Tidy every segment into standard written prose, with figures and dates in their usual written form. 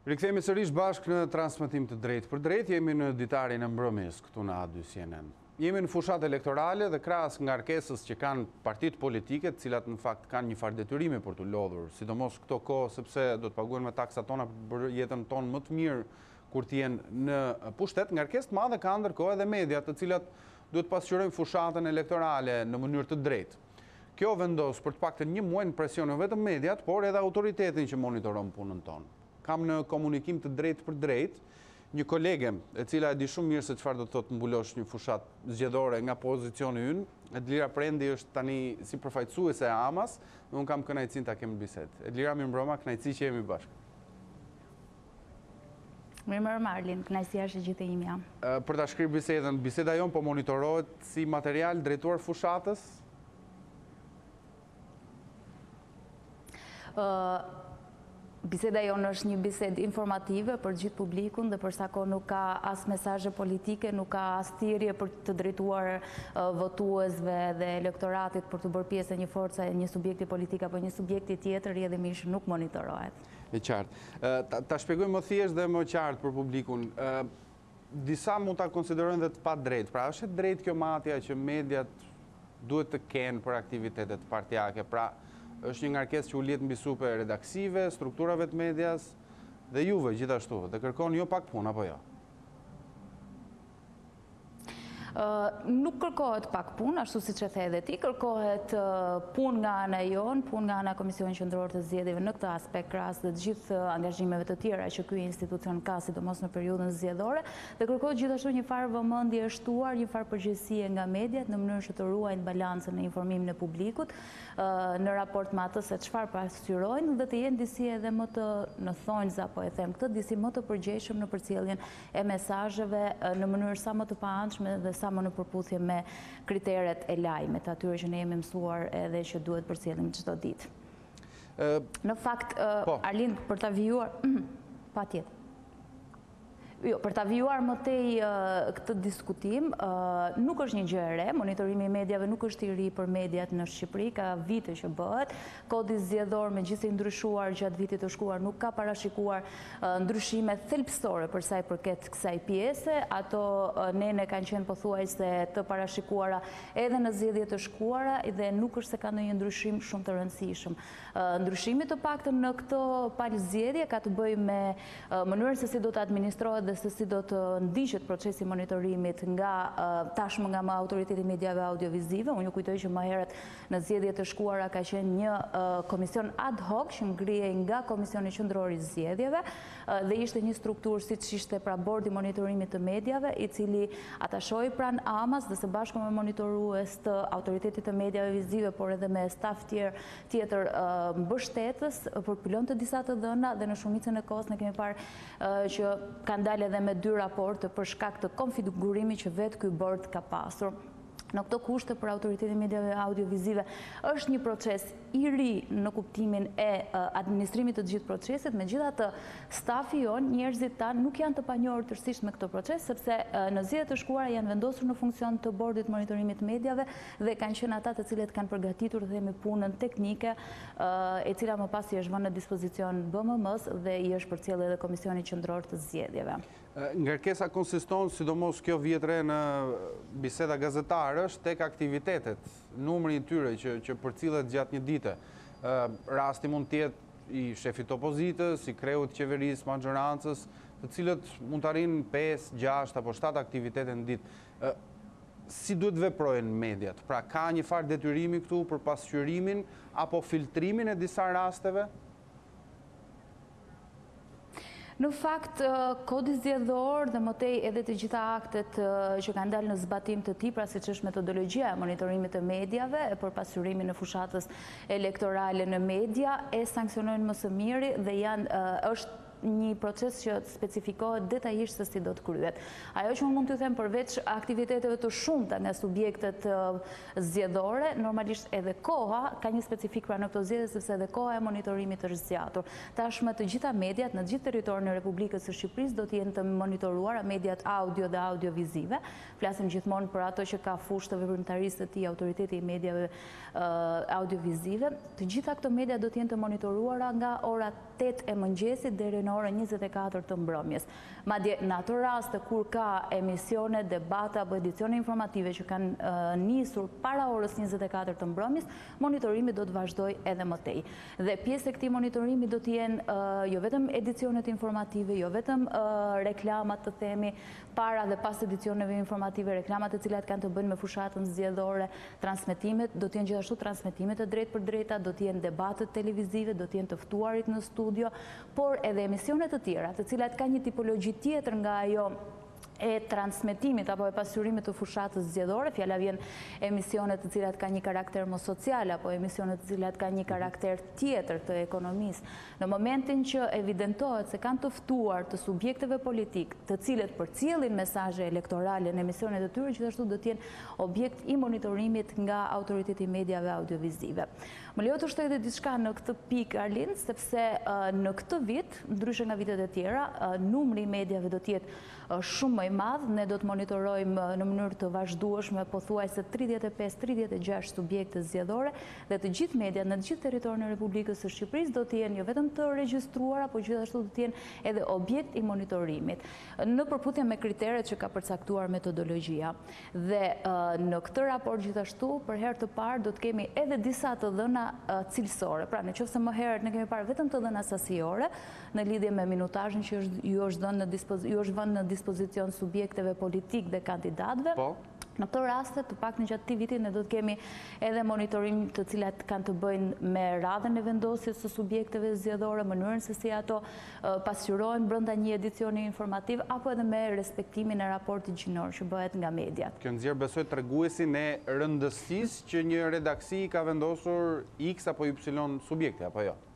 Rikthehemi sërish bashkë në transmetim të drejtë për drejtë, jemi në ditarin e mbrëmjes këtu në A2 CNN. Jemi në fushat elektorale dhe krahas ngarkesës që kanë partitë politike, të cilat në fakt kanë një farë detyrimi për të lodhur, sidomos këto kohë sepse do të paguajnë me taksat tona për jetën tonë më të mirë kur të jenë në pushtet. Ngarkesë të madhe ka ndërkohë edhe mediat, të cilat duhet pasqyrojnë fushatën elektorale në mënyrë të drejtë. Kjo vendos për të paktën një muaj në presion jo vetëm mediat, por edhe autoritetin që monitoron punën tonë. Kam në komunikim të drejtë për drejtë një kolege e cila e di shumë mirë se çfarë do të thotë mbulosh një fushat zgjedhore nga pozicioni ynë. Edlira Prendi është tani si përfaqësuese e AMAS, dhe unë kam kënaqësinë ta kem bisedë. Edlira, mirëmbrëma, kënaqësi që jemi bashkë. Mirëmbrëma Arlin, kënaqësia është e gjithë e imja. Për ta shkrirë bisedën, biseda jon po monitorohet si material drejtuar fushatës? Biseda jonë është një bisedë informative për gjithë publikun dhe për sa kohë nuk ka as mesazhe politike, nuk ka as thirrje për të drejtuar votuesve dhe elektoratit për të bërë pjesë e një force, një subjekti politik apo një subjekti tjetër, rrjedhimisht nuk monitorohet. E qartë. Ta shpjegoj më thjesht dhe më qartë për publikun. Disa mund ta konsiderojnë dhe të pa drejtë. Pra është e drejtë kjo matja që mediat duhet të kenë për aktivitetet partijake. Pra është një ngarkesë që u liet mbi supe redaksive, strukturave të medias dhe juve gjithashtu, dhe kërkon jo pak punë apo jo? Nuk kërkohet pak punë, ashtu siç e the edhe ti, kërkohet punë nga ana jonë, punë nga ana Komisionit Qendror të Zgjedhjeve në këtë aspekt krahas të gjithë angazhimeve të tjera që ky institucion ka, sidomos në periudhën zgjedhore, dhe kërkohet gjithashtu një farë vëmendje e shtuar, një farë përgjegjësie nga mediat në mënyrë që të ruajnë balancën e informimin e publikut në raport me atë se çfarë pasqyrojnë dhe të jenë disi edhe më të në thonjza, po e them këtë, disi më të përgjegjshëm në përcjelljen e mesazheve në mënyrë sa më të paançme dhe sa më në përputhje me kriteret e lajmet, atyre që ne jemi mësuar edhe që duhet përcjellim çdo ditë. Në fakt, Arlin, për ta vijuar, patjetër. Jo, për ta vijuar më tej këtë diskutim, nuk është një gjë e re, monitorimi i mediave nuk është i ri për mediat në Shqipëri, ka vite që bëhet. Kodi zgjedhor megjithëse i ndryshuar gjatë vitit të shkuar nuk ka parashikuar ndryshime thelbësore për sa i përket kësaj pjese. Ato nene kanë qenë pothuajse të parashikuara edhe në zgjedhjet të shkuara dhe nuk është se ka ndonjë ndryshim shumë të rëndësishëm. Ndryshimi të paktën në këtë palë zgjedhje ka të bëjë me mënyrën se si do të administrohet dhe se si do të ndiqet procesi monitorimit nga tashmë nga autoriteti i mediave audiovizive. Unë ju kujtoj që më herët në zgjedhjet të shkuara ka qenë një komision ad hoc që ngrihej nga Komisioni Qendror i Zgjedhjeve dhe ishte një strukturë siç ishte pra bordi monitorimit të mediave, i cili atashoi pranë AMAS dhe së bashku me monitorues të autoritetit të mediave vizive, por edhe me staf tjetër mbështetës, përpylon të disa të dhëna dhe në shumicën e kohës ne kemi parë që kanë dalë edhe me 2 raporte për shkak të konfigurimit që vetë ky bord ka pasur. Në këto kushte për autoritetin mediave audiovizive është një proces i ri në kuptimin e administrimit të gjithë procesit, megjithatë stafi jon, njerëzit tanë nuk janë të panjohur tërësisht me këtë proces, sepse në zgjedhjet të shkuara janë vendosur në funksion të bordit monitorimit të mediave dhe kanë qenë ata të cilët kanë përgatitur themi punën teknike, e cila më pas i është vënë në dispozicion BMM-s dhe i është përcjellë edhe Komisioni Qendror të Zgjedhjeve. Ngarkesa konsiston, sidomos kjo vjetre në biseda gazetare, është tek aktivitetet, numri i tyre që përcillet gjatë një dite. Rasti mund të jetë i shefit opozitës, i kreut qeverisë, maxhorancës, të cilët mund të arrijnë 5, 6 apo 7 aktivitete në ditë. Si duhet veprojnë mediat? Pra ka një farë detyrimi këtu për pasqyrimin apo filtrimin e disa rasteve? Në fakt, kodi zgjedhor dhe më tej edhe të gjitha aktet që kanë dalë në zbatim të tij, pra siç është metodologjia e monitorimit të mediave për pasqyrimin e fushatës elektorale në media, e sanksionojnë më së miri dhe është një proces që specifikohet detajisht se si do të kryhet. Ajo që unë mund t'ju them përveç aktiviteteve të shumta nga subjektet zgjedhore, normalisht edhe koha ka një specifik pra në këto zgjedhje, sepse edhe koha e monitorimit është zgjatur. Tashmë të gjitha mediat në gjithë territorin e Republikës së Shqipërisë do të jenë të monitoruara, mediat audio dhe audiovizive. Flasim gjithmonë për ato që ka fushë të veprimtarisë të tij, autoriteti i mediave audiovizive. Të gjitha këto media do të jenë të monitoruara nga ora 8 e mëngjesit deri në orën 24 të mbrëmjes. Madje në ato raste kur ka emisione, debata apo edicione informative që kanë nisur para orës 24 të mbrëmjes, monitorimi do të vazhdoj edhe më tej. Dhe pjesë e këtij monitorimi do të jenë jo vetëm edicionet informative, jo vetëm reklamat të themi para dhe pas edicioneve informative, reklamat e cilat kanë të bëjnë me fushatën zgjedhore, transmetimet, do të jenë gjithashtu transmetimet e drejtë për drejta, do të jenë debatet televizive, do të jenë të ftuarit në studio, por edhe emisionet të tjera, të cilat ka një tipologji tjetër nga ajo e transmetimit apo e pasurimit të fushatës zgjedhore, fjala vjen emisionet të cilat ka një karakter më social apo emisionet të cilat ka një karakter tjetër të ekonomisë. Në momentin që evidentohet se kanë të ftuar të subjekteve politik, të cilët përcjellin mesazhe elektorale në emisionet e tyre, gjithashtu do të jenë objekt i monitorimit nga autoriteti i mediave audiovizive. Më lejo të shtoj edhe diçka në këtë pikë, Arlin, sepse në këtë vit, ndryshe nga vitet e tjera, numri i mediave do të jetë shumë më i madh. Ne do të monitorojmë në mënyrë të vazhdueshme pothuajse 35-36 subjekte zgjedhore dhe të gjithë mediat në të gjithë territorin e Republikës së Shqipërisë do të jenë jo vetëm të regjistruara, por gjithashtu do të jenë edhe objekt i monitorimit në përputhje me kriteret që ka përcaktuar metodologjia. Dhe në këtë raport gjithashtu për herë të parë do të kemi edhe disa të dhëna cilësore. Pra nëse më herët ne kemi parë vetëm të dhëna sasiore në lidhje me minutazhin që ju është vënë në dispozicion subjekteve politik dhe kandidatëve. Në këto raste, të paktën gjatë këtij viti, ne do të kemi edhe monitorim të cilat kanë të bëjnë me radhën e vendosjes së subjekteve zgjedhore, mënyrën se si ato pasqyrohen brenda një edicioni informativ, apo edhe me respektimin e raportit gjinor që bëhet nga mediat. Kjo nxjerr besoj treguesin e rëndësisë që një redaksi ka vendosur X apo Y subjekte, apo jo?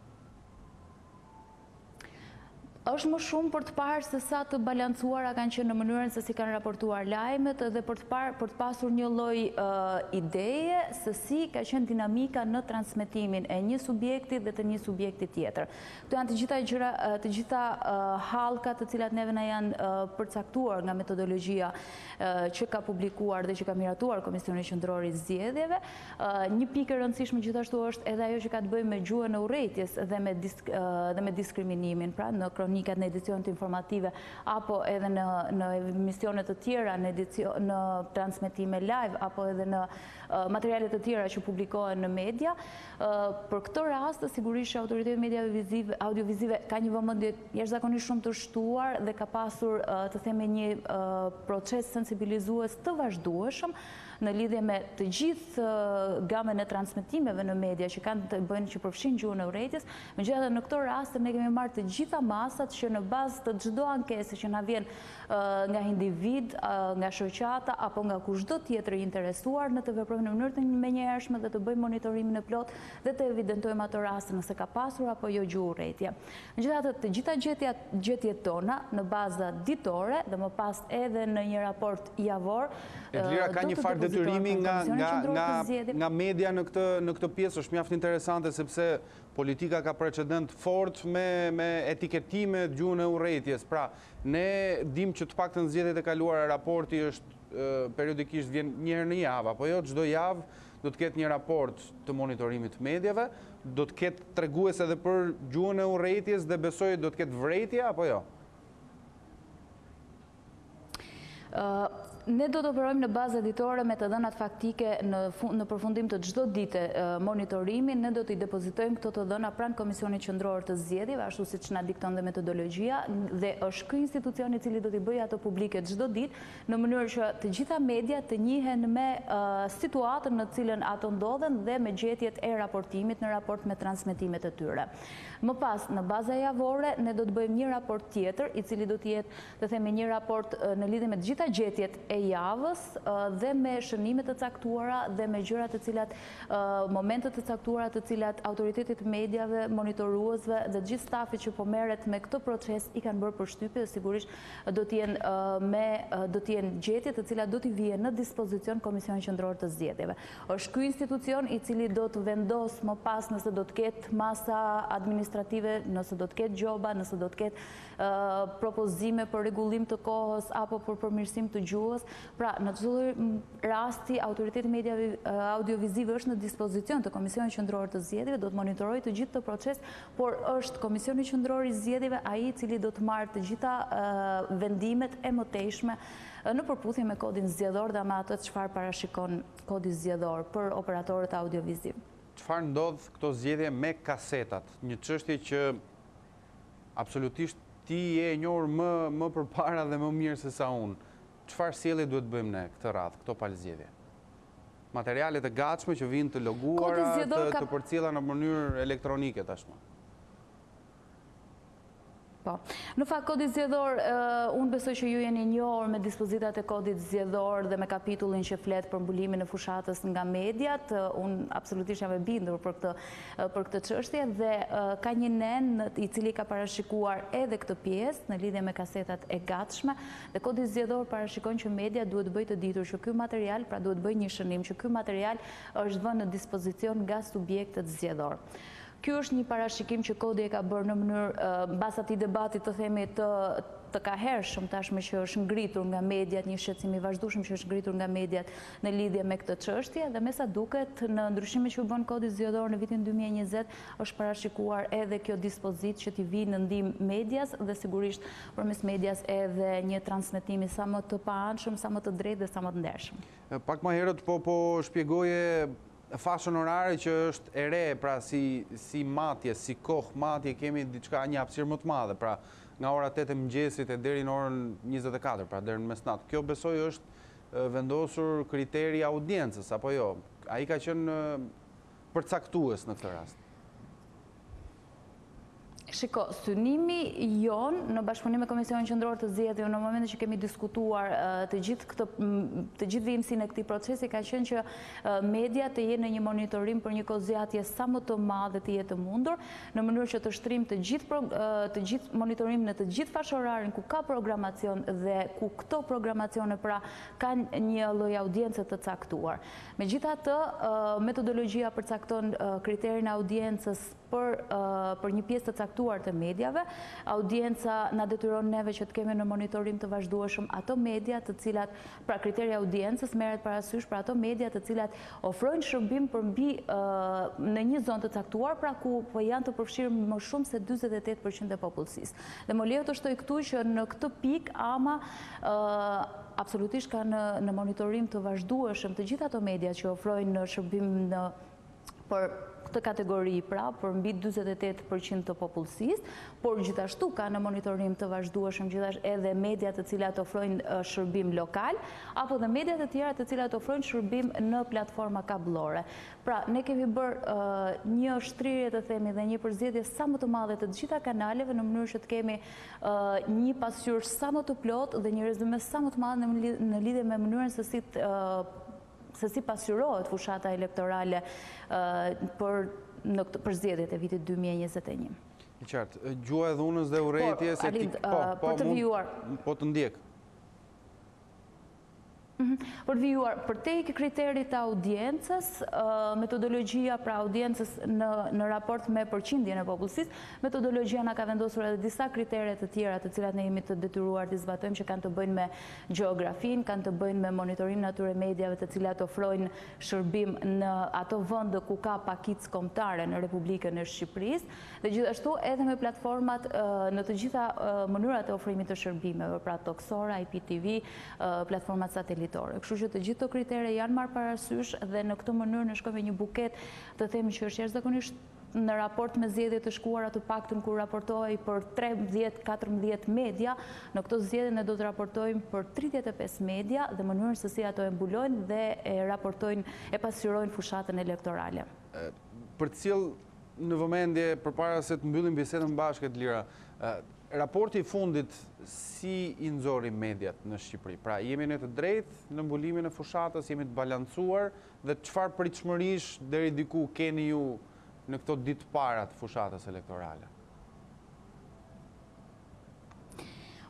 Është më shumë për të parë se sa të balancuara kanë qenë në mënyrën se si kanë raportuar lajmet dhe për të pasur një lloj ideje se si ka qenë dinamika në transmetimin e një subjekti dhe të një subjekti tjetër. Këto janë të gjitha gjëra, të gjitha hallkat të cilat neve na janë përcaktuar nga metodologjia që ka publikuar dhe që ka miratuar Komisioni Qendror i Zgjedhjeve. Një pikë e rëndësishme gjithashtu është edhe ajo që ka të bëjë me gjuhën e urrëties dhe me diskriminimin, pra në kronikat në edicionet informative apo edhe në emisionet të tjera, në transmetime live apo edhe në materialet të tjera që publikohen në media. Për këtë rast, sigurisht që autoriteti mediave audiovizive ka një vëmendje jashtëzakonisht shumë të shtuar dhe ka pasur të themi një proces sensibilizues të vazhdueshëm në lidhje me të gjithë gamën e transmetimeve në media që kanë të bëjnë që përfshin gjuhën e urrëties. Megjithatë në këtë rast ne kemi marrë të gjitha masat që në bazë të çdo ankese që na vjen nga individ, nga shoqata apo nga kushdo tjetër i interesuar në të veprojmë në mënyrë të menjëhershme dhe të bëjmë monitorimin e plot dhe të evidentojmë ato raste nëse ka pasur apo jo gjuhë urrëtie. Megjithatë të gjitha gjetjet tona në baza ditore dhe më pas edhe në një raport javor. Edlira, ka një farë detyrimi nga media në këtë pjesë, është mjaft interesante sepse politika ka precedent fort me etiketime gjuhën e urrëties. Pra, ne dim që të paktën zgjedhjet e kaluara raporti është periodikisht vjen një herë në javë, apo jo, çdo javë do të ketë një raport të monitorimit të mediave, do të ketë tregues edhe për gjuhën e urrëties dhe besoj do të ketë vërejtje apo jo? Ne do të operojmë në bazë editore me të dhënat faktike në përfundim të çdo dite monitorimin. Ne do t'i depozitojmë këto të dhëna pranë Komisionit Qendror të Zgjedhjeve, ashtu siç na dikton dhe metodologjia, dhe është ky institucion i cili do t'i bëjë ato publike çdo ditë në mënyrë që të gjitha mediat të njihen me situatën në cilën ato ndodhen dhe me gjetjet e raportimit në raport me transmetimet e tyre. Më pas, në baza javore, ne do të bëjmë një raport tjetër, i cili do të jetë, të themi, një raport në lidhje me të gjitha gjetjet e javës dhe me shënimet të caktuara dhe me gjërat të cilat, momentet të caktuara të cilat autoritetit mediave, monitoruesve dhe gjithë stafi që po merret me këtë proces i kanë bërë përshtypje dhe sigurisht do të jenë gjetje të cilat do t'i vijnë në dispozicion Komisionit Qendror të Zgjedhjeve. Është ky institucion i cili do të vendos më pas nëse do të ketë masa administrative, nëse do të ketë gjoba, nëse do të ketë propozime për rregullim të kohës apo për përmirësim të gjuhës, Pra, në çdo rasti, autoriteti media audioviziv është në dispozicion të Komisionit Qendror të Zgjedhjeve, do të monitorojë të gjithë të proces, por është Komisioni Qendror i Zgjedhjeve ai i cili do të marrë të gjitha vendimet e mëtejshme në përputhje me kodin zgjedhor dhe me atë çfarë parashikon kodi zgjedhor për operatorët audioviziv. Çfarë ndodh këto zgjedhje me kasetat? Një çështje që absolutisht ti je e njohur më përpara dhe më mirë se sa unë. Çfarë sjellje duhet bëjmë ne këtë radhë, këto palëzgjedhje? Materialet e gatshme që vinë të loguara, të përcjella në mënyrë elektronike tashmë. Në fakt, kodi zgjedhor, unë besoj që ju jeni njohur me dispozitat e kodit zgjedhor dhe me kapitullin që flet për mbulimin e fushatës nga mediat. Unë absolutisht jam e bindur për këtë çështje dhe ka një nen i cili ka parashikuar edhe këtë pjesë në lidhje me kasetat e gatshme dhe kodi zgjedhor parashikon që media duhet bëjë të ditur që ky material, pra duhet bëjë një shënim që ky material është vënë në dispozicion nga subjektët zgjedhor. Ky është një parashikim që kodi e ka bërë në mënyrë mbas atij debati të themi të kahershëm tashmë që është ngritur nga mediat, një shqetësim i vazhdueshëm që është ngritur nga mediat në lidhje me këtë çështje dhe me sa duket në ndryshimet që u bën kodi zgjedhor në vitin 2020 është parashikuar edhe kjo dispozitë që t'i vijë në ndihmë medias dhe sigurisht përmes medias edhe një transmetimi sa më të paanshëm, sa më të drejtë dhe sa më të ndershëm. Pak më herët po shpjegoje fashën orare që është e re, pra si matje, si kohë matje, kemi diçka një hapësirë më të madhe, pra nga ora 8 e mëngjesit e deri në orën 24, pra deri në mesnatë. Kjo besoj është vendosur kriteri audiencës, apo jo? Ai ka qenë përcaktues në këtë rast. Shiko, synimi jonë në bashkëpunim me Komisionin Qendror të Zgjedhjeve në momentin që kemi diskutuar të gjithë vimësinë e këtij procesi ka qenë që media të jenë në një monitorim për një kozjatje sa më të madhe të jetë mundur, në mënyrë që të shtrim të gjithë monitorim në të gjithë fashorarin ku ka programacion dhe ku këto programacione pra kanë një lloj audiencë të caktuar. Megjithatë, metodologjia përcakton kriterin e audiencës për një pjesë të caktuar të mediave. Audienca na detyron neve që të kemi në monitorim të vazhdueshëm ato media të cilat, pra kriteri audiencës merret parasysh për ato media të cilat ofrojnë shërbim përmbi në një zonë të caktuar, pra ku janë të përfshirë më shumë se 48% e popullsisë. Dhe më lejo të shtoj këtu që në këtë pikë ama absolutisht ka në monitorim të vazhdueshëm të gjitha ato media që ofrojnë shërbim për këtë kategori, pra, për mbi 48% të popullsisë, por gjithashtu ka në monitorim të vazhdueshëm gjithashtu edhe media të cilat ofrojnë shërbim lokal, apo dhe media të tjera të cilat ofrojnë shërbim në platforma kabllore. Pra, ne kemi bërë një shtrirje të themi dhe një përzgjedhje sa më të madhe të gjitha kanaleve në mënyrë që të kemi një pasqyrë sa më të plotë dhe një rezume sa më të madhe në lidhje me mënyrën se si pasqyrohet fushata elektorale për zgjedhjet e vitit 2021. I qartë, gjua e dhunës dhe urrejtjes për të vijuar. Po të ndjek. Për të vijuar, për te i kriterit të audiencës, metodologjia pra audiencës në raport me përqindjen e popullsisë, metodologjia na ka vendosur edhe disa kriteret të tjera të cilat ne jemi të detyruar të zbatojmë që kanë të bëjnë me gjeografin, kanë të bëjnë me monitorim në atyre mediave të cilat ofrojnë shërbim në ato vende ku ka pakicë kombëtare në Republikën e Shqipërisë dhe gjithashtu edhe me platformat në të gjitha mënyrat e ofrimit të shërbimeve, pra Toksora, IPTV, platformat satelitare. Kështu që të gjithë të kritere janë marrë parasysh dhe në këtë mënyrë ne shkojmë një buket të themi që është jashtëzakonisht në raport me zgjedhjet të shkuara të paktën kur raportohej për 13-14 media, në këto zgjedhje ne do të raportojmë për 35 media dhe mënyrën se si ato e mbulojnë dhe e pasqyrojnë fushatën elektorale. Për të cilë në vëmendje përpara se të mbyllim bisedën bashkë të lira, raporti i fundit si i nxorri mediat në Shqipëri? Pra, jemi ne të drejtë në mbulimin e fushatës, jemi të balancuar dhe çfarë pritshmërish deri diku keni ju në këto ditë para të fushatës elektorale?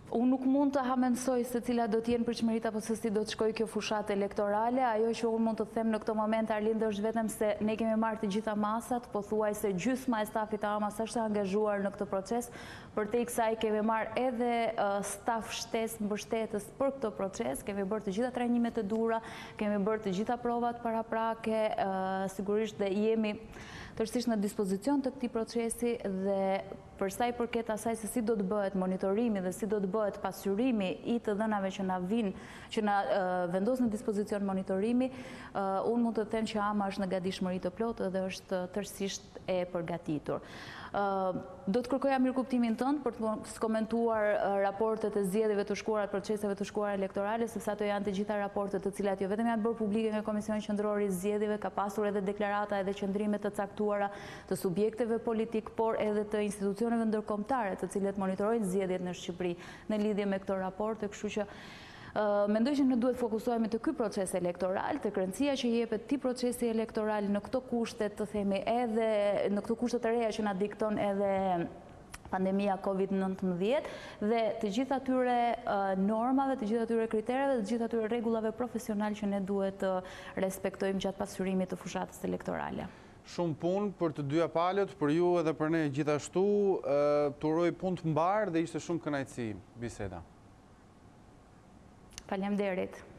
Unë nuk mund të hamendësoj se cila do t'jenë përqëmërit apo se si do të shkoj kjo fushat elektorale. Ajo që unë mund të them në këto moment, Arlind, është vetëm se ne kemi marrë të gjitha masat, po thuaj se gjysma e stafit të AMAS është angazhuar në këtë proces, për te i kësaj kemi marrë edhe staf shtes mbështetës për këtë proces, kemi bërë të gjitha trajnimet e dura, kemi bërë të gjitha provat paraprake, sigurisht dhe jemi tërësisht në dispozicion të këtij procesi dhe për sa i përket asaj se si do të bëhet monitorimi dhe si do të bëhet pasqyrimi i të dhënave që na vinë, që na vendos në dispozicion monitorimi, unë mund të them që AMA është në gatishmëri të plotë dhe është tërësisht e përgatitur. Do të kërkoja mirëkuptimin tënd për të komentuar raportet e zgjedhjeve të shkuara, proceseve të shkuara elektorale, sepse ato janë të gjitha raportet të cilat jo vetëm janë bërë publike nga Komisioni Qendror i Zgjedhjeve, ka pasur edhe deklarata edhe qendrime të caktuara të subjekteve politik, por edhe të institucioneve ndërkombëtare të cilat monitorojnë zgjedhjet në Shqipëri në lidhje me këto raporte, kështu që mendoj që ne duhet fokusohemi të ky proces elektoral, të rëndësia që jepet këtij procesi elektoral në këto kushte, të themi edhe në këto kushte të reja që na dikton edhe pandemia COVID-19 dhe të gjitha atyre normave, të gjitha atyre kritereve, të gjitha atyre rregullave profesional që ne duhet të respektojmë gjatë pasqyrimit të fushatës elektorale. Shumë punë për të dyja palët, për ju edhe për ne gjithashtu, të uroj punë të mbarë dhe ishte shumë kënaqësi biseda. Faleminderit.